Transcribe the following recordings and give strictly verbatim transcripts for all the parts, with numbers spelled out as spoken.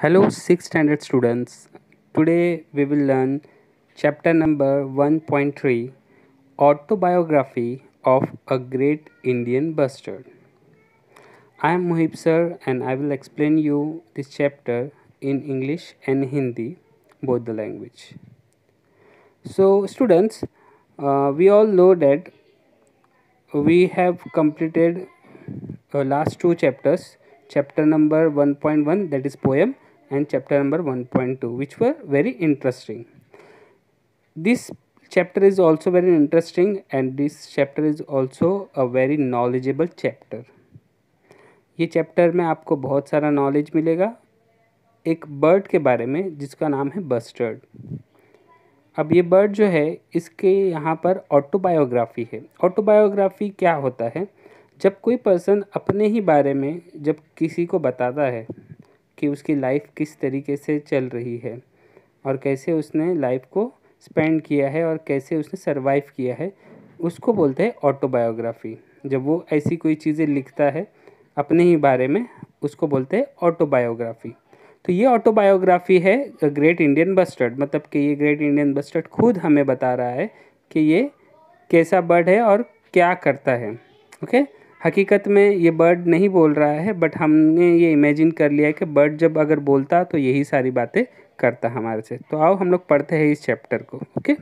Hello, sixth standard students. Today we will learn chapter number one point three Autobiography of a Great Indian Bustard. I am Muhib sir and I will explain you this chapter in English and Hindi, both the language. So, students, uh, we all know that we have completed uh, last two chapters, chapter number one point one, that is poem, and chapter number one point two, which were very interesting. This chapter is also very interesting and this chapter is also a very knowledgeable chapter. ये chapter में आपको बहुत सारा knowledge मिलेगा एक bird के बारे में जिसका नाम है बस्टर्ड. अब ये बर्ड जो है इसके यहाँ पर ऑटोबायोग्राफी है. ऑटोबायोग्राफी क्या होता है? जब कोई पर्सन अपने ही बारे में जब किसी को बताता है कि उसकी लाइफ किस तरीके से चल रही है और कैसे उसने लाइफ को स्पेंड किया है और कैसे उसने सरवाइव किया है, उसको बोलते हैं ऑटोबायोग्राफी. जब वो ऐसी कोई चीज़ें लिखता है अपने ही बारे में, उसको बोलते हैं ऑटोबायोग्राफी. तो ये ऑटोबायोग्राफी है ग्रेट इंडियन बस्टर्ड, मतलब कि ये ग्रेट इंडियन बस्टर्ड खुद हमें बता रहा है कि ये कैसा बर्ड है और क्या करता है. Okay okay? हकीकत में ये बर्ड नहीं बोल रहा है, बट हमने ये इमेजिन कर लिया है कि बर्ड जब अगर बोलता तो यही सारी बातें करता हमारे से. तो आओ हम लोग पढ़ते हैं इस चैप्टर को. ओके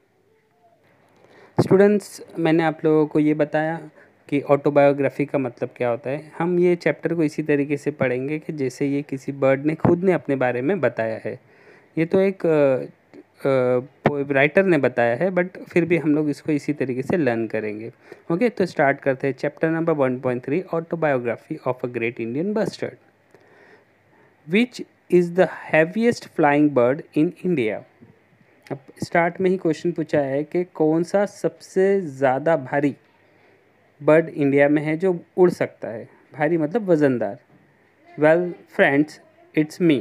स्टूडेंट्स, मैंने आप लोगों को ये बताया कि ऑटोबायोग्राफी का मतलब क्या होता है. हम ये चैप्टर को इसी तरीके से पढ़ेंगे कि जैसे ये किसी बर्ड ने खुद ने अपने बारे में बताया है. ये तो एक राइटर ने बताया है, बट फिर भी हम लोग इसको इसी तरीके से लर्न करेंगे. ओके तो स्टार्ट करते हैं chapter number one point three autobiography of a great Indian bustard. Which is the heaviest flying bird in India. अब स्टार्ट में ही क्वेश्चन पूछा है कि कौन सा सबसे ज़्यादा भारी बर्ड इंडिया में है जो उड़ सकता है. भारी मतलब वज़नदार. Well friends, it's me.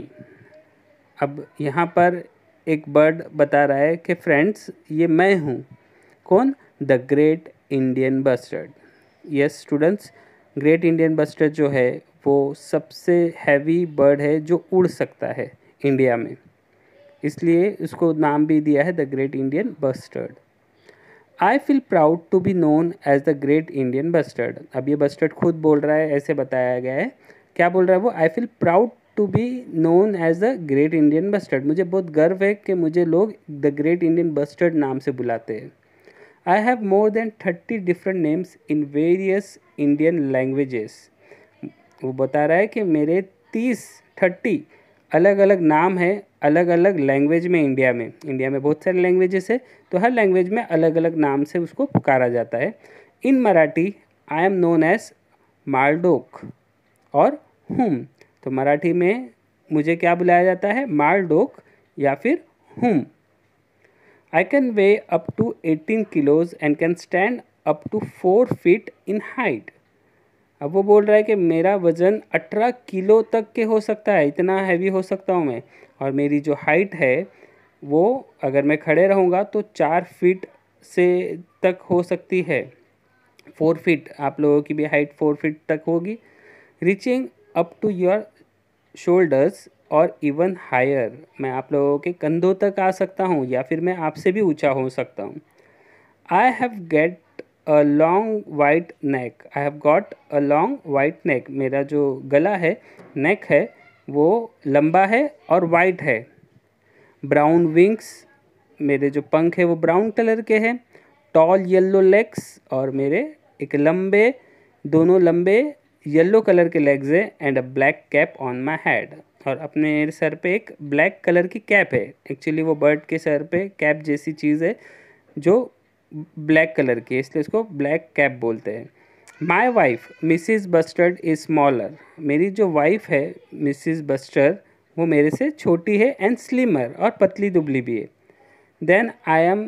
अब यहाँ पर एक बर्ड बता रहा है कि फ्रेंड्स ये मैं हूँ. कौन? The great Indian bustard. Yes students, great Indian bustard जो है वो सबसे हैवी बर्ड है जो उड़ सकता है इंडिया में, इसलिए उसको नाम भी दिया है the great Indian bustard. I feel proud to be known as the great Indian bustard. अब ये बस्टर्ड खुद बोल रहा है, ऐसे बताया गया है. क्या बोल रहा है वो? I feel proud to be known as the great Indian bustard. मुझे बहुत गर्व है कि मुझे लोग द ग्रेट इंडियन बस्टर्ड नाम से बुलाते हैं. I have more than thirty different names in various Indian languages. वो बता रहा है कि मेरे तीस थर्टी अलग अलग नाम है अलग अलग लैंग्वेज में. इंडिया में इंडिया में बहुत सारे लैंग्वेजेस है, तो हर लैंग्वेज में अलग अलग नाम से उसको पुकारा जाता है. In Marathi I am known as Maldhok और हुम. तो मराठी में मुझे क्या बुलाया जाता है? मालडोक या फिर Hoom. I can weigh up to eighteen kilos and can stand up to four feet in height. अब वो बोल रहा है कि मेरा वज़न अठारह किलो तक के हो सकता है, इतना हैवी हो सकता हूँ मैं. और मेरी जो हाइट है वो अगर मैं खड़े रहूँगा तो चार फीट से तक हो सकती है. फोर फीट, आप लोगों की भी हाइट फोर फीट तक होगी. Reaching up to your shoulders और इवन हायर. मैं आप लोगों के कंधों तक आ सकता हूँ या फिर मैं आपसे भी ऊंचा हो सकता हूँ. I have get a long white neck. I have got a long white neck. मेरा जो गला है, नेक है, वो लंबा है और वाइट है. ब्राउन विंग्स, मेरे जो पंख है वो ब्राउन कलर के हैं. टॉल येलो लेग्स, और मेरे एक लंबे, दोनों लंबे येलो कलर के लेग्स है. And a black cap on my head. और अपने सर पे एक ब्लैक कलर की कैप है. एक्चुअली वो बर्ड के सर पे कैप जैसी चीज़ है जो ब्लैक कलर की है, इसलिए इसको ब्लैक कैप बोलते हैं. My wife Mrs bustard is smaller. मेरी जो वाइफ है मिसिस बस्टर्ड वो मेरे से छोटी है. एंड स्लिमर, और पतली दुबली भी है. Than I am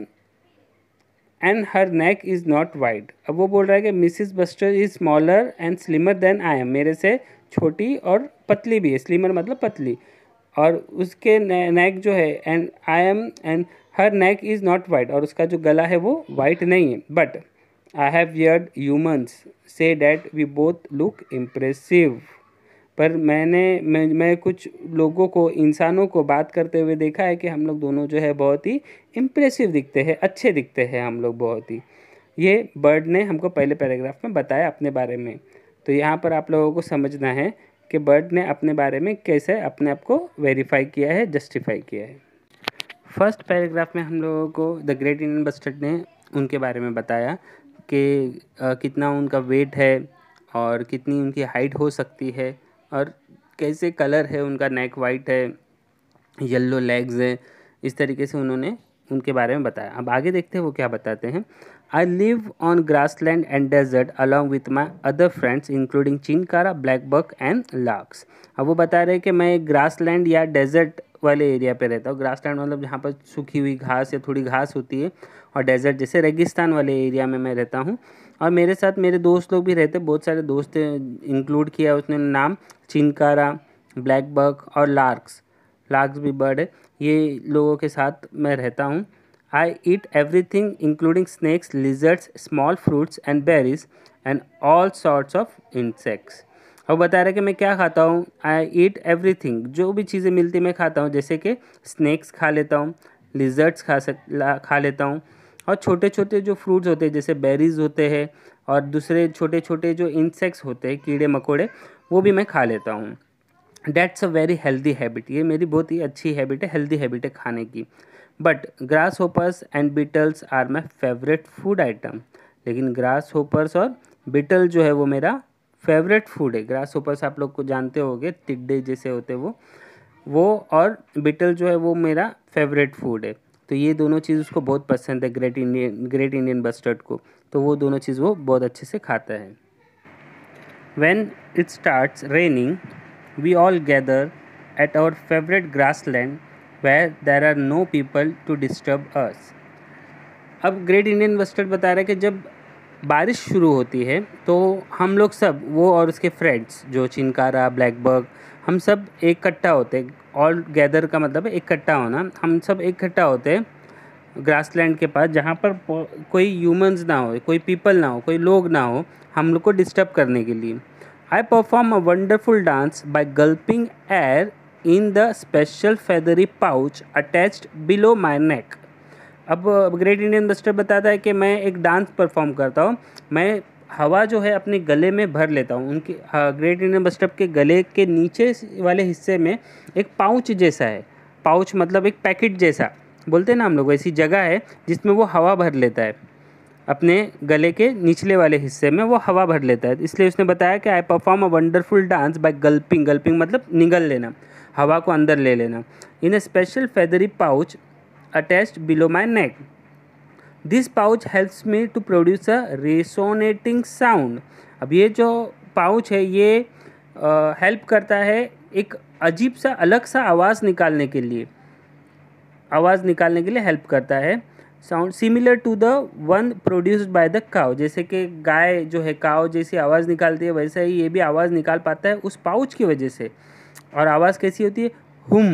and her neck is not wide. अब वो बोल रहा है कि Mrs bustard is smaller and slimmer than I am. मेरे से छोटी और पतली भी है. स्लिमर मतलब पतली. और उसके नेक जो है, and I am and her neck is not wide, और उसका जो गला है वो वाइट नहीं है. But I have heard humans से that we both look impressive. पर मैंने मैं मैं कुछ लोगों को, इंसानों को बात करते हुए देखा है कि हम लोग दोनों जो है बहुत ही इम्प्रेसिव दिखते हैं, अच्छे दिखते हैं हम लोग बहुत ही। ये बर्ड ने हमको पहले पैराग्राफ में बताया अपने बारे में। तो यहाँ पर आप लोगों को समझना है कि बर्ड ने अपने बारे में कैसे अपने आप को वेरीफाई किया है, जस्टिफाई किया है। फर्स्ट पैराग्राफ में हम लोगों को द ग्रेट इंडियन बस्टर्ड ने उनके बारे में बताया कि कितना उनका वेट है और कितनी उनकी हाइट हो सकती है और कैसे कलर है उनका, नेक वाइट है, येलो लेग्स है, इस तरीके से उन्होंने उनके बारे में बताया। अब आगे देखते हैं वो क्या बताते हैं। I live on grassland and desert along with my other friends including chinkara, black buck and larks. अब वो बता रहे हैं कि मैं ग्रासलैंड या डेजर्ट वाले एरिया पे रहता हूँ। ग्रासलैंड मतलब जहाँ पर सूखी हुई घास या थोड़ी घास होती है, और डेजर्ट जैसे रेगिस्तान वाले एरिया में मैं रहता हूँ। और मेरे साथ मेरे दोस्त लोग भी रहते, बहुत सारे दोस्त इंक्लूड किया उसने नाम, चिनकारा, ब्लैक बक और लार्क्स। लार्क्स भी बर्ड है, ये लोगों के साथ मैं रहता हूँ। I eat everything including snakes, lizards, small fruits and berries and all sorts of insects. और बता रहे कि मैं क्या खाता हूँ। आई ईट एवरीथिंग, जो भी चीज़ें मिलती मैं खाता हूँ, जैसे कि स्नैक्स खा लेता हूँ, लिजर्ड्स खा सक खा लेता हूँ, और छोटे छोटे जो फ्रूट्स होते हैं जैसे बेरीज होते हैं और दूसरे छोटे छोटे जो इंसेक्ट्स होते हैं, कीड़े मकोड़े, वो भी मैं खा लेता हूँ। That's a very healthy habit, ये मेरी बहुत ही अच्छी हैबिट है, हेल्दी हैबिट है खाने की। But grasshoppers and beetles are my favourite food item. लेकिन ग्रास होपर्स और बीटल जो है वो मेरा फेवरेट फूड है। ग्रास होपर्स आप लोग को जानते होंगे, टिड्डे जैसे होते वो वो और बीटल जो है वो मेरा फेवरेट फूड है। तो ये दोनों चीज़ उसको बहुत पसंद है, great Indian great Indian bustard को। तो वो दोनों चीज़ वो बहुत अच्छे से खाता है। When it starts raining, we all gather at our favorite grassland where there are no people to disturb us. अब ग्रेट इंडियन बस्टर्ड बता रहा है कि जब बारिश शुरू होती है तो हम लोग सब, वो और उसके फ्रेंड्स जो चिनकारा, ब्लैक बक, हम सब इकट्ठा होते हैं। ऑल गैदर का मतलब है इकट्ठा होना। हम सब इकट्ठा होते हैं ग्रासलैंड के पास, जहाँ पर कोई ह्यूमंस ना हो, कोई पीपल ना हो, कोई लोग ना हो हम लोग को डिस्टर्ब करने के लिए। I perform a wonderful dance by gulping air in the special feathery pouch attached below my neck. अब ग्रेट इंडियन बस्टर्ड बताता है कि मैं एक डांस परफॉर्म करता हूँ, मैं हवा जो है अपने गले में भर लेता हूँ। उनके ग्रेट इंडियन बस्टर्ड के गले के नीचे वाले हिस्से में एक पाउच जैसा है, पाउच मतलब एक पैकेट जैसा बोलते हैं ना हम लोग, ऐसी जगह है जिसमें वो हवा भर लेता है, अपने गले के निचले वाले हिस्से में वो हवा भर लेता है। इसलिए उसने बताया कि I perform a wonderful dance by gulping, gulping मतलब निगल लेना, हवा को अंदर ले लेना, in a special feathery pouch attached below my neck. This pouch helps me to produce a resonating sound. अब ये जो पाउच है ये हेल्प uh, करता है एक अजीब सा अलग सा आवाज़ निकालने के लिए, आवाज़ निकालने के लिए हेल्प करता है। Sound similar to the one produced by the cow, जैसे कि गाय जो है काउ जैसी आवाज़ निकालती है, वैसे ही ये भी आवाज़ निकाल पाता है उस पाउच की वजह से। और आवाज़ कैसी होती है, हुम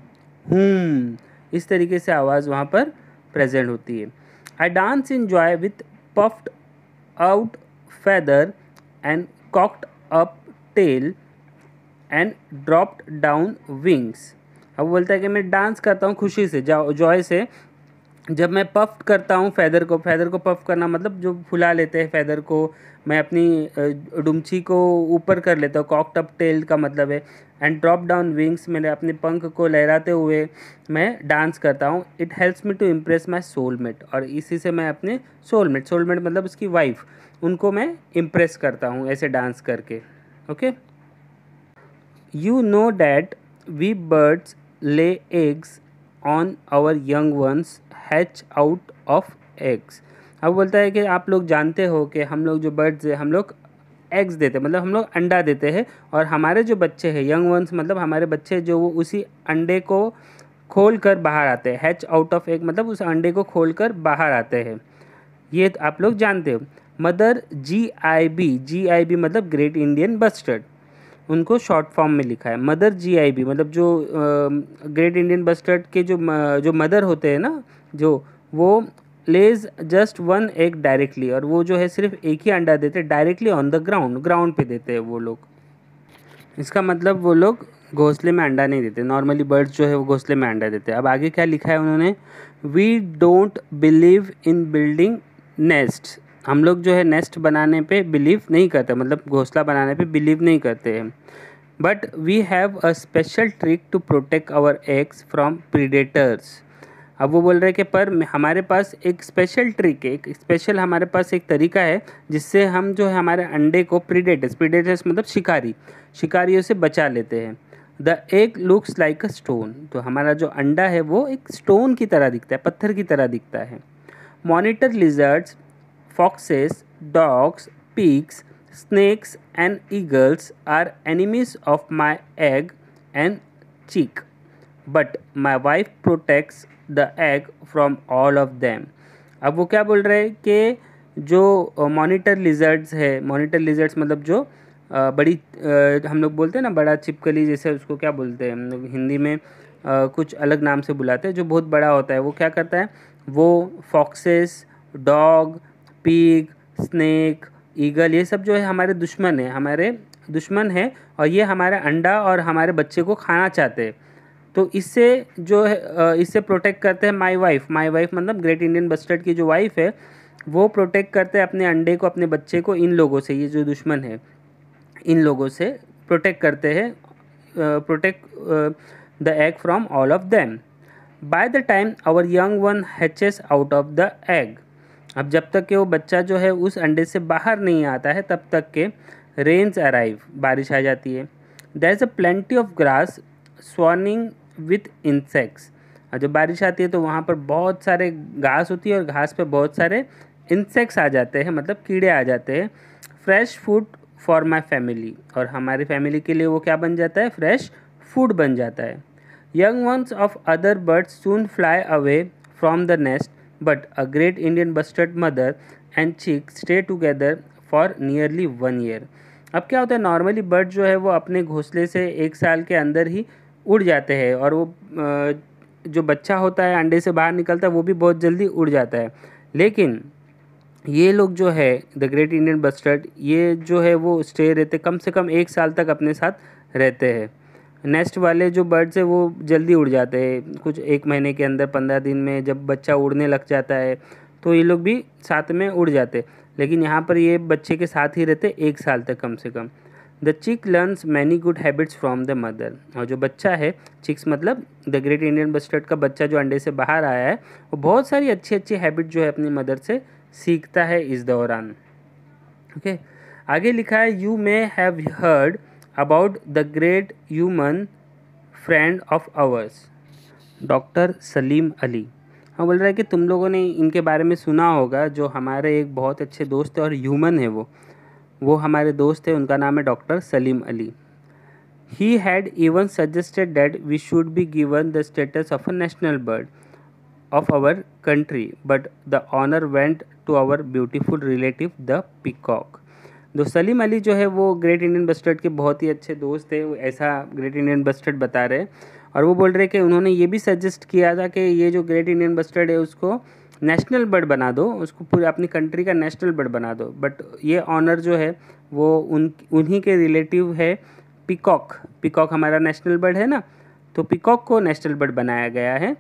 हुम, इस तरीके से आवाज़ वहाँ पर प्रेजेंट होती है। I dance in joy with puffed out feather and cocked up tail and dropped down wings. अब बोलता है कि मैं डांस करता हूँ खुशी से, जॉय से, जब मैं पफ करता हूँ फैदर को। फैदर को पफ करना मतलब जो फुला लेते हैं फैदर को, मैं अपनी डुमची को ऊपर कर लेता हूँ, कॉक्ड अप टेल का मतलब है। एंड ड्रॉप डाउन विंग्स, मैंने अपने पंख को लहराते हुए मैं डांस करता हूँ। It helps me to impress my soulmate, और इसी से मैं अपने सोलमेट, सोलमेट मतलब उसकी वाइफ, उनको मैं इम्प्रेस करता हूँ ऐसे डांस करके। Okay, you know that we birds lay eggs on our young ones hatch out of eggs। अब बोलता है कि आप लोग जानते हो कि हम लोग जो बर्ड्स हैं हम लोग एग्स देते हैं, मतलब हम लोग अंडा देते हैं, और हमारे जो बच्चे हैं यंग वंस मतलब हमारे बच्चे जो वो उसी अंडे को खोल कर बाहर आते हैं। हैच आउट ऑफ एग मतलब उस अंडे को खोल कर बाहर आते हैं, ये आप लोग जानते हो। Mother G I B, G I B मतलब ग्रेट इंडियन बस्टर्ड, उनको शॉर्ट फॉर्म में लिखा है मदर जी आई बी, मतलब जो ग्रेट इंडियन बस्टर्ड के जो जो मदर होते हैं ना, जो वो lays just one egg directly, और वो जो है सिर्फ एक ही अंडा देते हैं directly on the ground, ground पे देते हैं वो लोग। इसका मतलब वो लोग घोंसले में अंडा नहीं देते। नॉर्मली बर्ड्स जो है वो घोंसले में अंडा देते हैं। अब आगे क्या लिखा है उन्होंने, we don't believe in building nest. हम लोग जो है नेस्ट बनाने पे बिलीव नहीं करते, मतलब घोंसला बनाने पे बिलीव नहीं करते हैं। But we have a special trick to protect our eggs from predators. अब वो बोल रहे हैं कि पर हमारे पास एक स्पेशल ट्रिक है, एक स्पेशल हमारे पास एक तरीका है जिससे हम जो है हमारे अंडे को प्रीडेटर्स, प्रीडेटर्स मतलब शिकारी, शिकारियों से बचा लेते हैं। The egg looks like a stone. तो हमारा जो अंडा है वो एक स्टोन की तरह दिखता है, पत्थर की तरह दिखता है। Monitor lizards, foxes, dogs, pigs, snakes and eagles are enemies of my egg and chick, but my wife protects the egg from all of them. अब वो क्या बोल रहे हैं कि जो मॉनिटर लिजर्ड्स है, मॉनिटर लिजर्ड्स मतलब जो अ, बड़ी अ, हम लोग बोलते हैं ना बड़ा छिपकली जैसे, उसको क्या बोलते हैं हम लोग हिंदी में, अ, कुछ अलग नाम से बुलाते हैं, जो बहुत बड़ा होता है। वो क्या करता है, वो foxes, dog, pig, snake, eagle, ये सब जो है हमारे दुश्मन है, हमारे दुश्मन है, और ये हमारे अंडा और हमारे बच्चे को खाना चाहते हैं। तो इससे जो है इससे प्रोटेक्ट करते हैं माय वाइफ। माय वाइफ मतलब ग्रेट इंडियन बस्टर्ड की जो वाइफ है वो प्रोटेक्ट करते हैं अपने अंडे को, अपने बच्चे को इन लोगों से, ये जो दुश्मन है इन लोगों से प्रोटेक्ट करते हैं, protect the egg from all of them. By the time our young one hatches out of the egg. अब जब तक कि वो बच्चा जो है उस अंडे से बाहर नहीं आता है तब तक के रेन्स अराइव, बारिश आ जाती है। There is a plenty of grass swarming with insects. और जब बारिश आती है तो वहाँ पर बहुत सारे घास होती है और घास पे बहुत सारे इंसेक्ट्स आ जाते हैं, मतलब कीड़े आ जाते हैं। Fresh food for my family, और हमारी फैमिली के लिए वो क्या बन जाता है, फ्रेश फूड बन जाता है। Young ones of other birds soon fly away from the nest, but a great Indian bustard mother and chick stay together for nearly one year. अब क्या होता है, नॉर्मली बर्ड जो है वो अपने घोंसले से एक साल के अंदर ही उड़ जाते हैं, और वो जो बच्चा होता है अंडे से बाहर निकलता है वो भी बहुत जल्दी उड़ जाता है। लेकिन ये लोग जो है द ग्रेट इंडियन बस्टर्ड, ये जो है वो स्टे रहते, कम से कम एक साल तक अपने साथ रहते हैं। नेस्ट वाले जो बर्ड्स है वो जल्दी उड़ जाते हैं, कुछ एक महीने के अंदर, पंद्रह दिन में जब बच्चा उड़ने लग जाता है तो ये लोग भी साथ में उड़ जाते। लेकिन यहाँ पर ये बच्चे के साथ ही रहते एक साल तक कम से कम। The chick learns many good habits from the mother. और जो बच्चा है, चिक्स मतलब द ग्रेट इंडियन बस्टर्ड का बच्चा जो अंडे से बाहर आया है, वो बहुत सारी अच्छी अच्छी हैबिट जो है अपनी मदर से सीखता है इस दौरान। Okay okay? आगे लिखा है, you may have heard about the great human friend of ours, doctor Salim Ali. हाँ, बोल रहा है कि तुम लोगों ने इनके बारे में सुना होगा, जो हमारे एक बहुत अच्छे दोस्त है और ह्यूमन है, वो वो हमारे दोस्त है, उनका नाम है doctor Salim Ali. He had even suggested that we should be given the status of a national bird of our country, but the honor went to our beautiful relative the peacock. तो सलीम अली जो है वो ग्रेट इंडियन बस्टर्ड के बहुत ही अच्छे दोस्त थे, वो ऐसा ग्रेट इंडियन बस्टर्ड बता रहे हैं। और वो बोल रहे कि उन्होंने ये भी सजेस्ट किया था कि ये जो ग्रेट इंडियन बस्टर्ड है उसको नेशनल बर्ड बना दो, उसको पूरे अपनी कंट्री का नेशनल बर्ड बना दो। बट ये ऑनर जो है वो उन उन्हीं के रिलेटिव है पीकॉक। पीकॉक हमारा नेशनल बर्ड है ना, तो पीकॉक को नेशनल बर्ड बनाया गया है।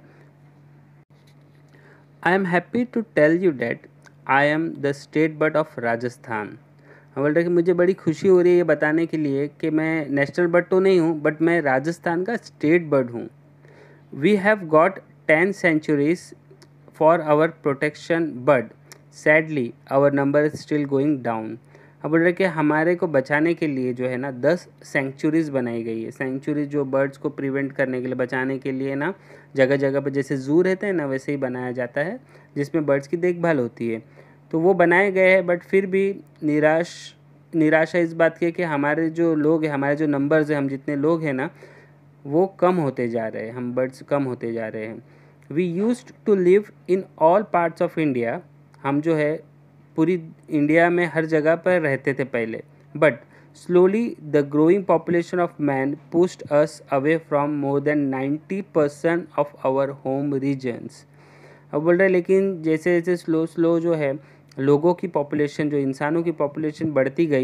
I am happy to tell you that I am the state bird of Rajasthan. बोल रहे कि मुझे बड़ी खुशी हो रही है ये बताने के लिए कि मैं नेशनल बर्ड तो नहीं हूँ, बट मैं राजस्थान का स्टेट बर्ड हूँ। We have got ten sanctuaries for our protection, but sadly our number is still going down. अब बोल रहे कि हमारे को बचाने के लिए जो है ना दस सेंचुरीज़ बनाई गई है। सेंचुरीज जो बर्ड्स को प्रिवेंट करने के लिए, बचाने के लिए ना जगह जगह पर जैसे जू रहते हैं ना वैसे ही बनाया जाता है, जिसमें बर्ड्स की देखभाल होती है। तो वो बनाए गए हैं, बट फिर भी निराश निराशा इस बात की है कि हमारे जो लोग हैं, हमारे जो नंबर्स हैं, हम जितने लोग हैं ना वो कम होते जा रहे हैं, हम बर्ड्स कम होते जा रहे हैं। We used to live in all parts of India. हम जो है पूरी इंडिया में हर जगह पर रहते थे पहले, but slowly the growing population of man pushed us away from more than ninety percent of our home regions. अब बोल रहे लेकिन जैसे जैसे स्लो स्लो जो है लोगों की पॉपुलेशन, जो इंसानों की पॉपुलेशन बढ़ती गई,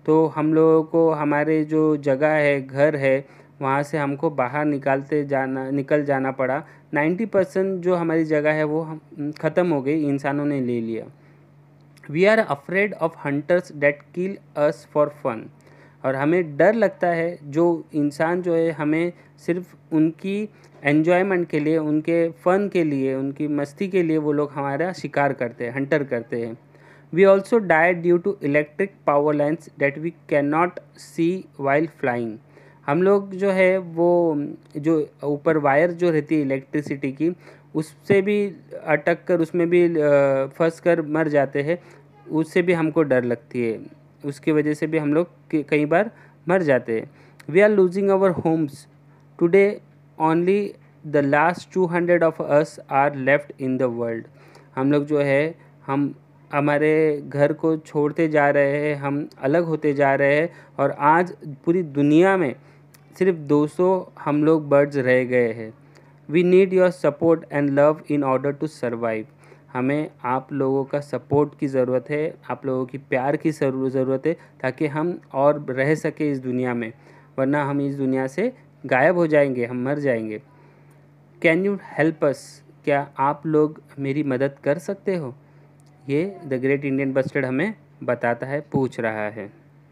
तो हम लोगों को हमारे जो जगह है, घर है, वहाँ से हमको बाहर निकालते जाना निकल जाना पड़ा। नाइन्टी परसेंट जो हमारी जगह है वो हम ख़त्म हो गई, इंसानों ने ले लिया। We are afraid of hunters that kill us for fun. और हमें डर लगता है जो इंसान जो है हमें सिर्फ उनकी एन्जॉयमेंट के लिए, उनके फ़न के लिए, उनकी मस्ती के लिए वो लोग हमारा शिकार करते हैं, हंटर करते हैं। We also die due to electric power lines that we can not see while flying. हम लोग जो है वो जो ऊपर वायर जो रहती है इलेक्ट्रिसिटी की, उससे भी अटक कर, उसमें भी फंस कर मर जाते हैं। उससे भी हमको डर लगती है, उसकी वजह से भी हम लोग कई बार मर जाते हैं। We are losing our homes today, only the last two hundred of us are left in the world. हम लोग जो है हम हमारे घर को छोड़ते जा रहे हैं, हम अलग होते जा रहे हैं, और आज पूरी दुनिया में सिर्फ दो सौ हम लोग बर्ड्स रह गए हैं। We need your support and love in order to survive. हमें आप लोगों का सपोर्ट की ज़रूरत है, आप लोगों की प्यार की ज़रूरत है, ताकि हम और रह सके इस दुनिया में, वरना हम इस दुनिया से गायब हो जाएंगे, हम मर जाएंगे। Can you help us? क्या आप लोग मेरी मदद कर सकते हो? ये द ग्रेट इंडियन बस्टर्ड हमें बताता है, पूछ रहा है।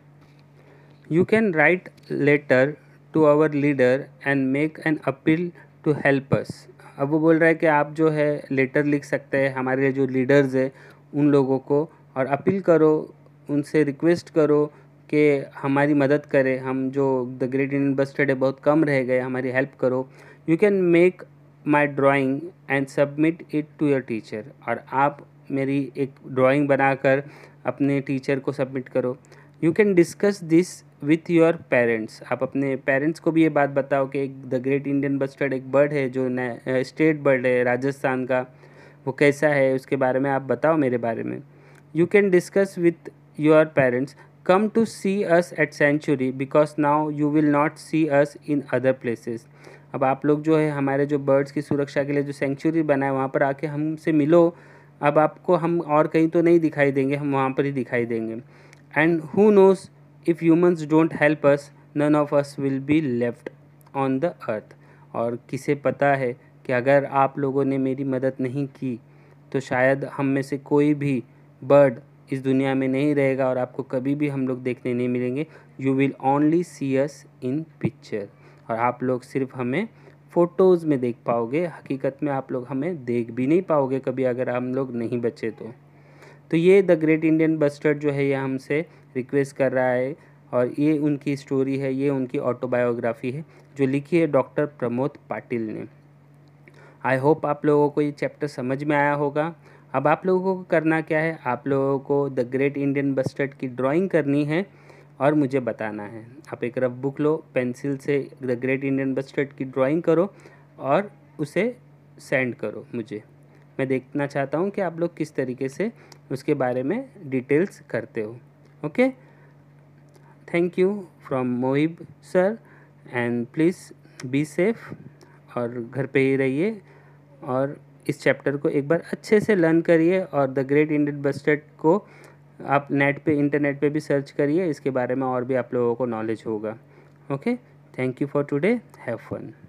You can write letter to our leader and make an appeal to help us. अब वो बोल रहा है कि आप जो है लेटर लिख सकते हैं हमारे जो लीडर्स है उन लोगों को, और अपील करो, उनसे रिक्वेस्ट करो कि हमारी मदद करें। हम जो द ग्रेट इंडियन बस्टर्ड है बहुत कम रह गए, हमारी हेल्प करो। You can make my drawing and submit it to your teacher. और आप मेरी एक ड्राइंग बनाकर अपने टीचर को सबमिट करो। You can discuss this with your parents. आप अपने पेरेंट्स को भी ये बात बताओ कि एक द ग्रेट इंडियन बस्टर्ड एक बर्ड है जो स्टेट बर्ड है राजस्थान का, वो कैसा है उसके बारे में आप बताओ मेरे बारे में। You can discuss with your parents, come to see us at sanctuary because now you will not see us in other places. अब आप लोग जो है हमारे जो बर्ड्स की सुरक्षा के लिए जो सेंचुरी बना है वहाँ पर आके हमसे मिलो। अब आपको हम और कहीं तो नहीं दिखाई देंगे, हम वहाँ पर ही दिखाई देंगे। And who knows, if humans don't help us, none of us will be left on the earth. और किसे पता है कि अगर आप लोगों ने मेरी मदद नहीं की तो शायद हम में से कोई भी बर्ड इस दुनिया में नहीं रहेगा, और आपको कभी भी हम लोग देखने नहीं मिलेंगे। You will only see us in picture. और आप लोग सिर्फ हमें फ़ोटोज़ में देख पाओगे, हकीकत में आप लोग हमें देख भी नहीं पाओगे कभी, अगर हम लोग नहीं बचे तो। तो ये द ग्रेट इंडियन बस्टर्ड जो है ये हमसे रिक्वेस्ट कर रहा है, और ये उनकी स्टोरी है, ये उनकी ऑटोबायोग्राफी है जो लिखी है डॉक्टर प्रमोद पाटिल ने। आई होप आप लोगों को ये चैप्टर समझ में आया होगा। अब आप लोगों को करना क्या है, आप लोगों को द ग्रेट इंडियन बस्टर्ड की ड्राइंग करनी है और मुझे बताना है। आप एक रफ बुक लो, पेंसिल से द ग्रेट इंडियन बस्टर्ड की ड्राइंग करो और उसे सेंड करो मुझे। मैं देखना चाहता हूँ कि आप लोग किस तरीके से उसके बारे में डिटेल्स करते हो। Okay, thank you from Mohib sir, and please be safe, और घर पे ही रहिए, और इस चैप्टर को एक बार अच्छे से लर्न करिए। और द ग्रेट इंडियन बस्टर्ड को आप नेट पे, इंटरनेट पे भी सर्च करिए, इसके बारे में और भी आप लोगों को नॉलेज होगा। Okay, thank you for today, have fun.